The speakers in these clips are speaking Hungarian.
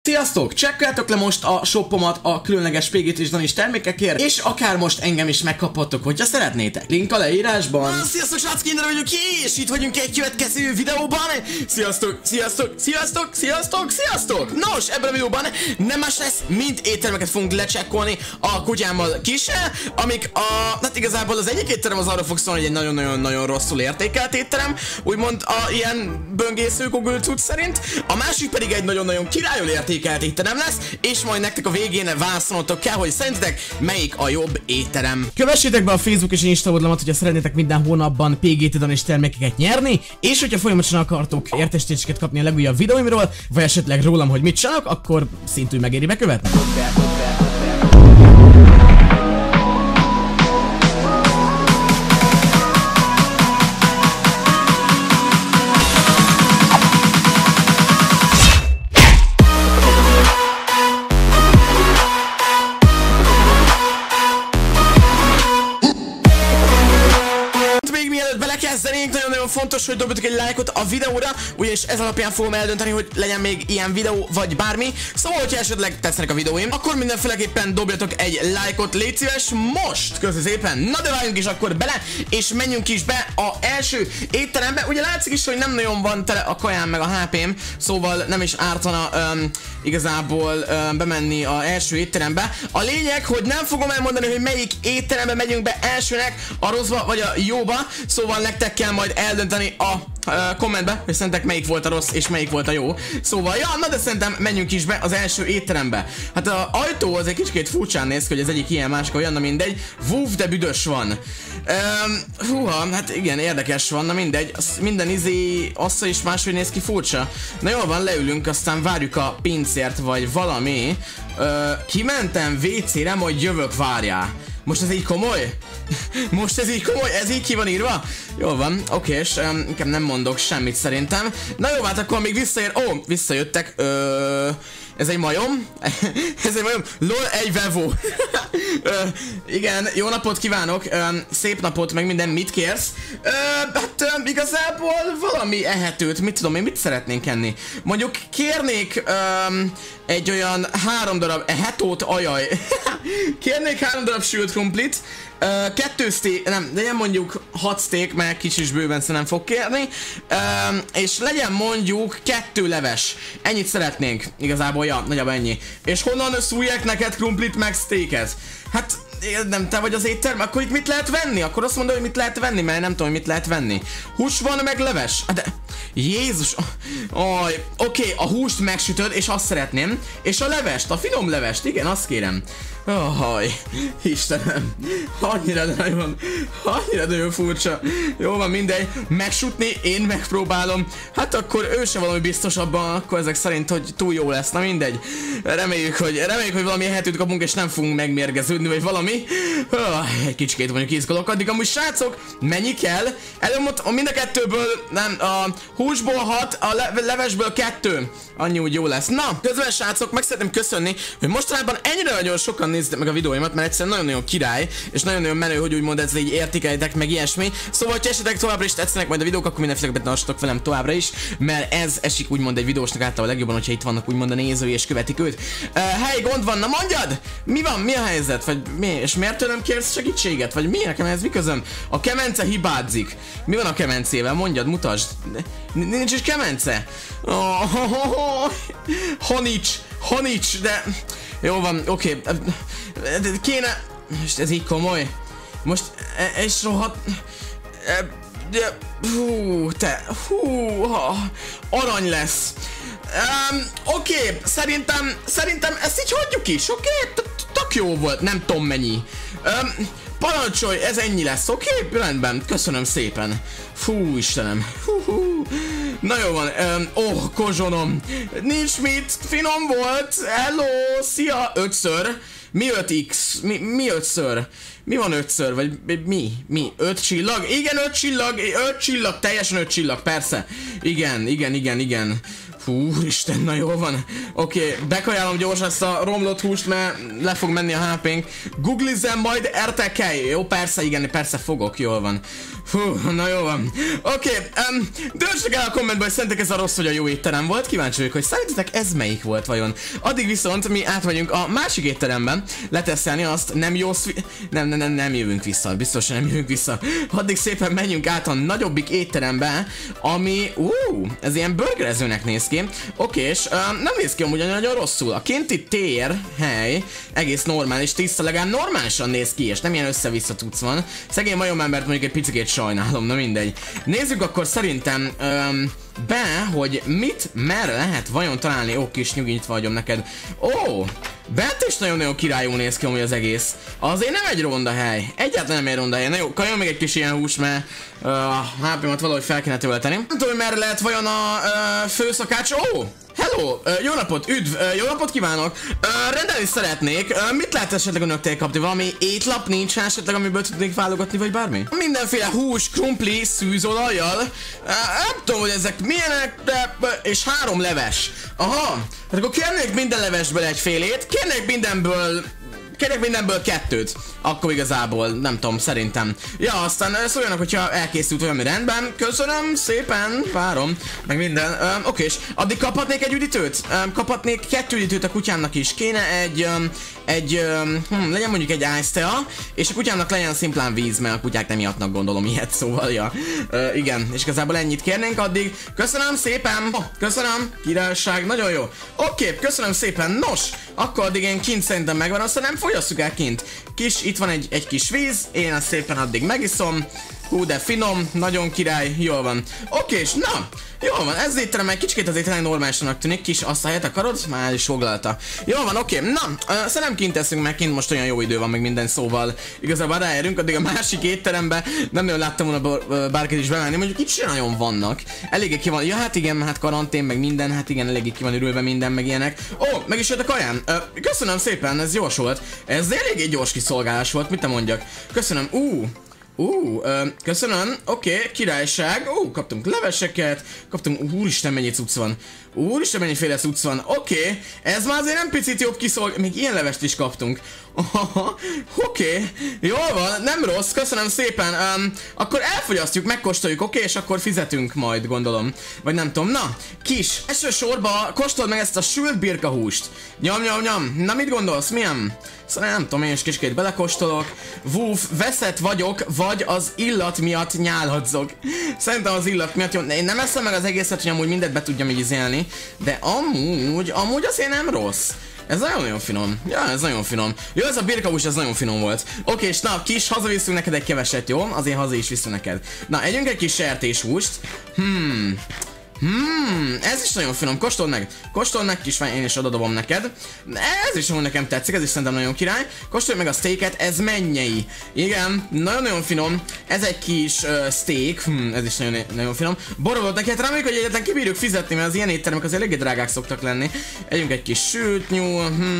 Sziasztok! Csekkoljátok le most a shoppomat a különleges PGT és Danis termékekért, és akár most engem is megkaphattok, hogyha szeretnétek. Link a leírásban. Sziasztok, srác, Kinder vagyok, és itt vagyunk egy következő videóban. Sziasztok, sziasztok, sziasztok, sziasztok, sziasztok! Nos, ebben a videóban nem más lesz, mint éttermeket fogunk lecsekkolni a kutyámmal Kissel, amik hát igazából az egyik étterem az arra fog szólni, hogy egy nagyon-nagyon rosszul értékelt étterem, úgymond ilyen böngésző Google cucc szerint, a másik pedig egy nagyon-nagyon királyul értékelt étterem lesz, és majd nektek a végén válaszolnotok kell, hogy szerintetek melyik a jobb étterem. Kövessétek be a Facebook és Insta oldalamat, hogyha szeretnétek minden hónapban PGT Danis termékeket nyerni, és hogyha folyamatosan akartok értesítéseket kapni a legújabb videóimról, vagy esetleg rólam, hogy mit csinálok, akkor szintúgy megéri bekövetni. Nagyon-nagyon fontos, hogy dobjatok egy lájkot a videóra, ugyanis ez alapján fogom eldönteni, hogy legyen még ilyen videó, vagy bármi. Szóval, hogyha esetleg tetszenek a videóim, akkor mindenféleképpen dobjatok egy lájkot, légy szíves, most! Köszi szépen! Na de váljunk is akkor bele, és menjünk is be a első étterembe. Ugye látszik is, hogy nem nagyon van tele a kajám meg a HP-m, szóval nem is ártana igazából bemenni a első étterembe. A lényeg, hogy nem fogom elmondani, hogy melyik étterembe megyünk be elsőnek, a rosszba vagy a jóba, szóval nektek kell majd eldönteni a kommentbe, hogy szerintek melyik volt a rossz és melyik volt a jó. Szóval, ja, na de szerintem menjünk is be az első étterembe. Hát az ajtó az egy kicsit furcsán néz ki, hogy az egyik ilyen, másik olyan, na mindegy. Woof, de büdös van. Húha, hát igen, érdekes van, na mindegy. Minden assza is máshogy néz ki, furcsa. Na jól van, leülünk, aztán várjuk a pincért, vagy valami. Kimentem WC-re, majd jövök, várjál. Most ez így komoly? Most ez így komoly? Ez így ki van írva? Jól van, oké, és inkább nem mondok semmit szerintem. Na jó, hát akkor még visszaér. Ó, visszajöttek. Ez egy majom? Ez egy majom? LOL, egy vevó. Igen, jó napot kívánok. Szép napot, meg minden, mit kérsz? Hát igazából valami ehetőt, mit tudom én, mit szeretnénk enni? Mondjuk kérnék egy olyan 3 darab ehetót, ajaj. Kérnék 3 darab sült krumplit, 2 steak, nem, legyen mondjuk 6 steak, mert kicsis bőven nem fog kérni, és legyen mondjuk 2 leves. Ennyit szeretnénk, igazából, ja, nagyjából ennyi. És honnan szúrják neked krumplit meg steaket? Hát, nem te vagy az étterem, akkor itt mit lehet venni? Akkor azt mondod, hogy mit lehet venni, mert nem tudom, hogy mit lehet venni. Hús van meg leves? De... Jézus! Oké, a húst megsütöd, és azt szeretném. És a levest, a finom levest, igen, azt kérem. Istenem, annyira nagyon furcsa. Jó van, mindegy, megsütni, én megpróbálom. Hát akkor ő se valami biztosabban, akkor ezek szerint, hogy túl jó lesz, na mindegy. Reméljük, hogy valami ehetőt kapunk, és nem fogunk megmérgeződni, vagy valami. Egy kicsikét mondjuk izgulok, addig amúgy srácok, mennyi kell? Előbb mind a kettőből, nem, a húsból 6, a levesből 2. Annyi úgy jó lesz. Na, közben srácok, meg szeretném köszönni, hogy mostanában ennyire nagyon sokan néztek meg a videóimat, mert egyszerűen nagyon-nagyon király, és nagyon-nagyon menő, hogy úgymond ez így értékeljetek meg ilyesmi. Szóval, ha esetleg továbbra is tetszenek majd a videók, akkor mindenféleképpen tartsatok velem továbbra is, mert ez esik úgymond egy videósnak általában legjobban, hogyha itt vannak úgymond a nézői és követik őt. Hely, gond van, na mondjad! Mi van? Mi a helyzet? Vagy mi? És miért tőlem kérsz segítséget? Vagy mi? Nekem ez mi közöm? A kemence hibázik. Mi van a kemencével? Mondjad, mutasd. Nincs is kemence? Honics, de... Jó van, oké. Kéne... Most ez így komoly. Most... És rohadt... Arany lesz. Oké, szerintem ezt így hagyjuk is, oké? Tök jó volt, nem tudom mennyi. Parancsolj, ez ennyi lesz, oké? Rendben, köszönöm szépen. Fú, Istenem. Na jó van, kozsonom. Nincs mit, finom volt. Hello, szia, 5-ször. Mi 5x? Mi 5-ször? Mi van 5-ször? Vagy mi? 5 csillag? Igen, 5 csillag, teljesen 5 csillag, persze. Igen. Úristen, na jól van. Oké, bekajálom gyorsan ezt a romlott húst, mert le fog menni a HP-nk. Googlizzem, majd értekelj. Jó, persze, igen, persze fogok, jól van. Hú, na jól van. Oké, döntsük el a kommentben, hogy szerintetek ez a rossz vagy a jó étterem volt. Kíváncsi vagyok, hogy szerintetek ez melyik volt vajon. Addig viszont mi átmegyünk a másik étteremben leteszelni azt, nem jó nem jövünk vissza, biztos nem jövünk vissza. Addig szépen menjünk át a nagyobbik étterembe, ami, ez ilyen burgerezőnek néz ki. Oké, és nem néz ki amúgy nagyon rosszul. A kinti tér, hely, egész normális, tiszta, legalább normálisan néz ki, és nem ilyen össze-vissza tudsz van. Szegény majomembert mondjuk egy picikét sajnálom, na mindegy. Nézzük akkor szerintem hogy mit, merre lehet vajon találni. Ó, kis nyugit vagyom neked. Ó, bent is nagyon-nagyon királyú néz ki amúgy az egész. Azért nem egy ronda hely. Egyáltalán nem egy ronda hely. Na jó, kajon még egy kis ilyen hús, mert HP-mat valahogy fel kéne tölteni. Nem tudom, hogy merre lehet vajon a főszakács. Ó! Hello! Jó napot! Üdv! Jó napot kívánok! Rendelni szeretnék. Mit lehet esetleg önöknél kapni? Valami étlap nincs esetleg, amiből tudnék válogatni, vagy bármi? Mindenféle hús, krumpli, szűzolajjal. Nem tudom, hogy ezek milyenek, de... és 3 leves. Aha! Hát akkor kérnék minden levesből egy félét, kérnék mindenből 2-t. Akkor igazából, nem tudom, szerintem. Ja, aztán szóljanak, hogyha elkészült valami rendben. Köszönöm szépen, várom. Meg minden. Oké, és addig kaphatnék egy üdítőt? Kaphatnék 2 üdítőt a kutyámnak is. Kéne legyen mondjuk egy ice tea, és a kutyámnak legyen szimplán víz, mert a kutyák nem ihatnak, gondolom ilyet, szóval ja. Igen, és igazából ennyit kérnénk addig. Köszönöm szépen! Köszönöm! Királyság, nagyon jó. Oké, köszönöm szépen. Nos, akkor addig én kint szerintem megvan, aztán nem fogyasszuk el kint. Itt van egy kis víz, én ezt szépen addig megiszom. Hú, de finom, nagyon király, jól van. Oké, és na, jól van, ez étterem egy kicsit azért tényleg normálisanak tűnik. Kis azt a helyet akarod? Már is foglalta. Jól van, oké, na, szerintem kint teszünk, mert kint most olyan jó idő van, meg minden, szóval igazából ráérünk, addig a másik étterembe nem nagyon láttam volna bárkit is bemenni, mondjuk itt sem nagyon vannak. Eléggé ki van, ja hát igen, hát karantén, meg minden, hát igen, eléggé ki van ürülve minden, meg ilyenek. Ó, meg is jött a kaján. Köszönöm szépen, ez gyors volt. Ez eléggé gyors kiszolgálás volt, mit te mondjak. Köszönöm, köszönöm, oké, királyság. Kaptunk leveseket, kaptunk, úristen mennyi cucc van. Úristen mennyiféle cucc van, oké, ez már azért nem picit jobb kiszolgál, még ilyen levest is kaptunk. Oké, jól van, nem rossz, köszönöm szépen. Akkor elfogyasztjuk, megkóstoljuk, oké, és akkor fizetünk majd, gondolom. Vagy nem tudom, na, kis, elsősorban kóstold meg ezt a sült birkahúst. Nyom, na mit gondolsz, milyen? Szóval nem tudom, én is kicsit belekóstolok. Woof, veszett vagyok, vagy az illat miatt nyálhadzok. Szerintem az illat miatt jó. Én nem eszem meg az egészet, hogy amúgy mindet be tudjam így izélni. De amúgy azért nem rossz. Ez nagyon finom. Ja, ez nagyon finom. Jó, ez a birkahús, ez nagyon finom volt. Oké, és na, kis, hazaviszünk neked egy keveset, jó? Azért haza is viszünk neked. Na, együnk egy kis sertéshúst. Ez is nagyon finom, kóstold meg kis, én is odadobom neked. Ez is nekem tetszik, ez is szerintem nagyon király. Kóstolj meg a steaket, ez mennyei. Igen, nagyon-nagyon finom. Ez egy kis steak, ez is nagyon finom. Borogot neki, hát reméljük, hogy egyetlen kibírjuk fizetni, mert az ilyen éttermek azért eléggé drágák szoktak lenni. Együnk egy kis sültnyú,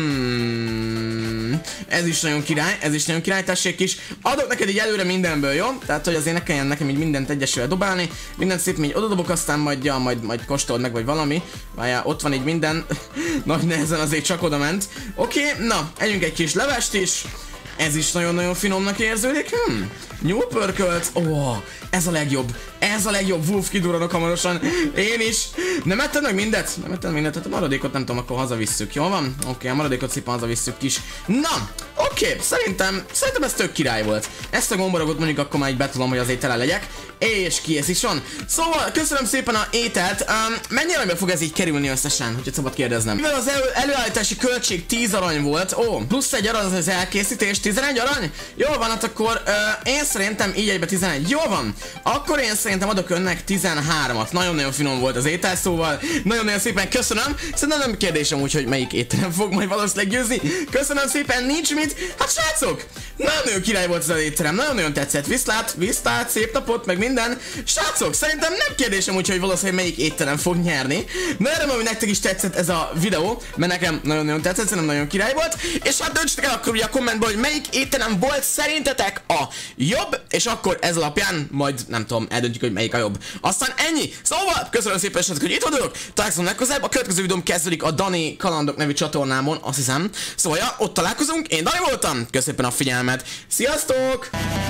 ez is nagyon király, tessék is. Adok neked így előre mindenből, jó? Tehát, hogy azért ne kelljen nekem így mindent egyesével dobálni. Mindent szépen így odadobok, aztán majd kóstold meg, vagy valami. Várjál, ott van így minden. Nagy nehezen azért csak oda ment. Oké, na, együnk egy kis levest is. Ez is nagyon-nagyon finomnak érződik. Nyúlpörkölt. Ez a legjobb. Wolf, kidurranok hamarosan. Én is. Nem etted meg mindet? Hát a maradékot nem tudom, akkor hazavisszük. Jól van? Oké, a maradékot szépen hazavisszük kis. Na, oké, szerintem ez tök király volt. Ezt a gomborogot mondjuk akkor már így betudom, hogy azért tele legyek. És kész is van. Szóval, köszönöm szépen a ételt. Mennyire fog ez így kerülni összesen, hogyha szabad kérdeznem? Mivel az előállítási költség 10 arany volt. Plusz 1 arany az elkészítés, 11 arany? Jól van, hát akkor én szerintem így egybe 11. Jól van. Akkor én szerintem adok önnek 13-at. Nagyon-nagyon finom volt az étel, szóval nagyon-nagyon szépen köszönöm. Szerintem nem kérdésem úgy, hogy melyik étterem fog majd valószínűleg győzni. Köszönöm szépen, nincs mit. Hát srácok, nagyon király volt ez az étterem, nagyon tetszett. Viszlát, szép napot, meg minden. Srácok, szerintem nem kérdésem úgy, hogy valószínűleg melyik étterem fog nyerni. De remélem, hogy nektek is tetszett ez a videó, mert nekem nagyon tetszett, szerintem nagyon király volt. És hát döntsetek el akkor ugye a kommentben, hogy melyik étterem volt szerintetek a jobb, és akkor ez alapján majd nem tudom, eldöntjük, hogy melyik a jobb. Aztán ennyi. Szóval köszönöm szépen, hogy itt vagyok. Találkozunk legközelebb. A következő videóm kezdődik a Dani Kalandok nevű csatornámon, azt hiszem. Szóval ja, ott találkozunk. Én Dani voltam. Köszönöm szépen a figyelmet. Sziasztok!